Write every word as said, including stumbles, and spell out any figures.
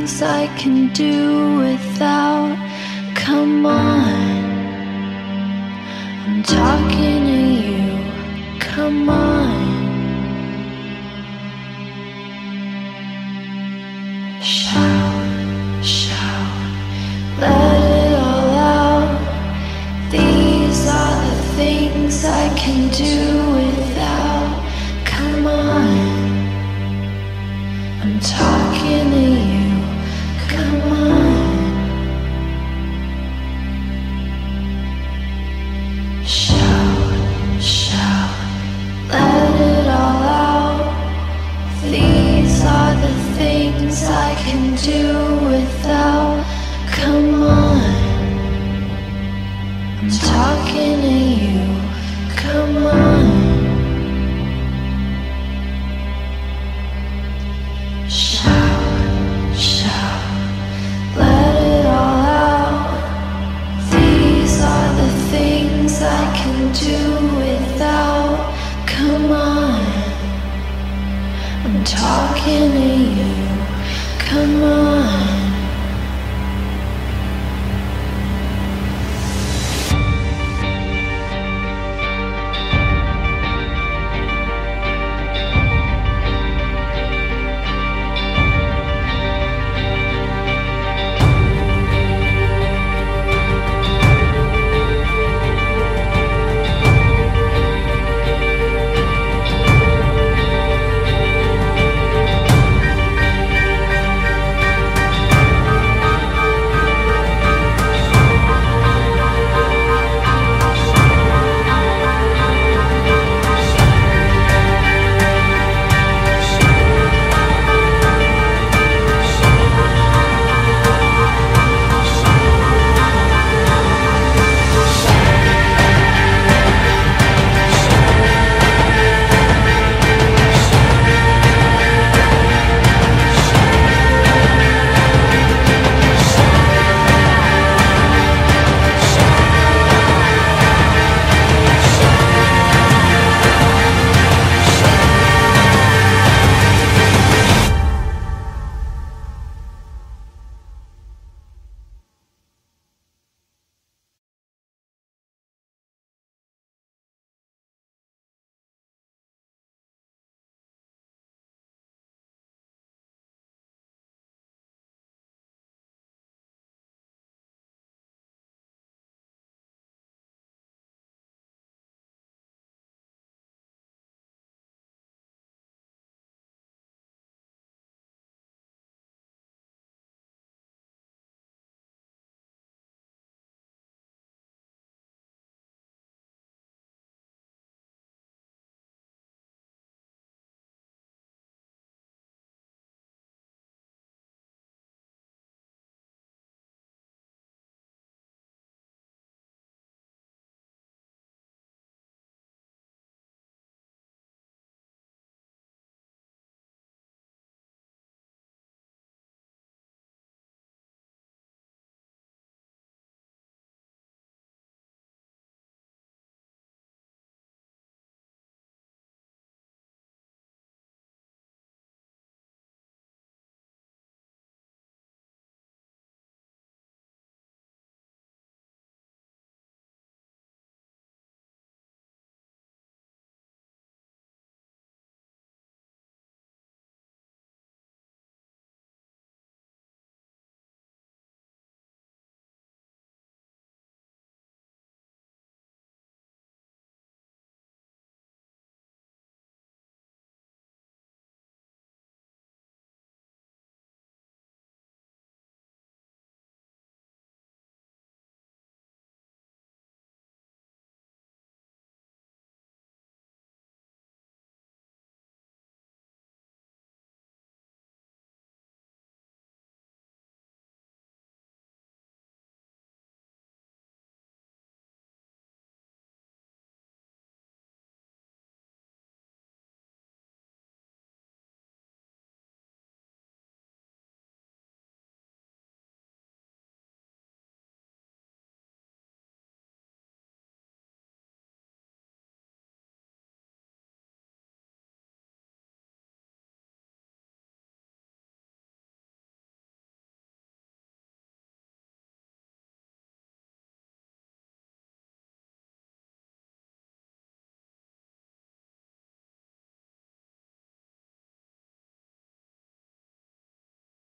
things I can do without. Come on, I'm talking to you. Come on. Shout, shout, let it all out. These are the things I can do without. Come on, I'm talking to you. Come on. Shout, shout, let it all out. These are the things I can do without. Come on, I'm talking to you. Come on. Shout, shout, let it all out. These are the things I can do without. Come on, I'm talking to you. Come on.